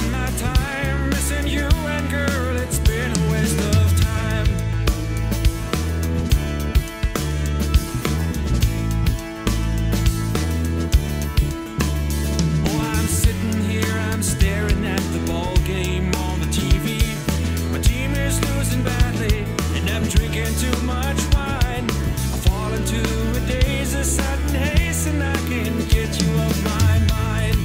my time missing you, and girl, it's been a waste of time. Oh, I'm sitting here, I'm staring at the ball game on the TV. My team is losing badly, and I'm drinking too much wine. I fall into a daze of sudden haste, and I can't get you off my mind.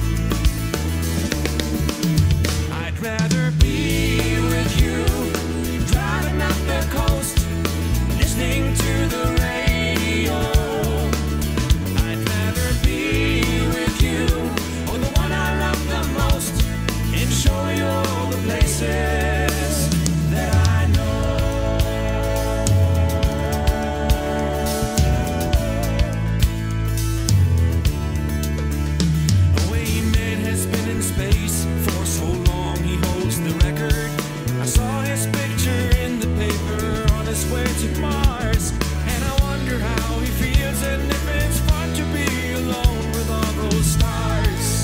I'd rather be with you, driving up the coast, listening to the radio. I'd rather be with you, oh, the one I love the most, and show you all the places that I know. Wayne Man has been in space for so long, he holds the record. I saw his picture in the paper on his way to Mars, and I wonder how he feels and if it's fun to be alone with all those stars.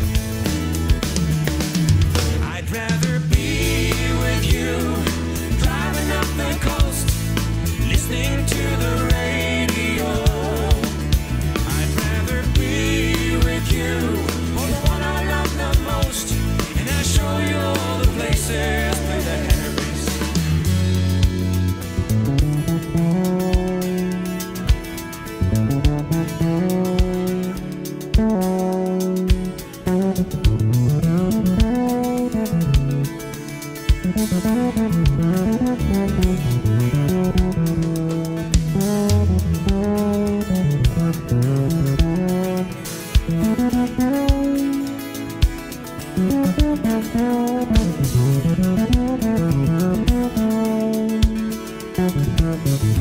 I'd rather be with you, driving up the coast, listening to the radio. I'd rather be with you, oh, the one I love the most, and I show you all the places. Play that Henry Reese.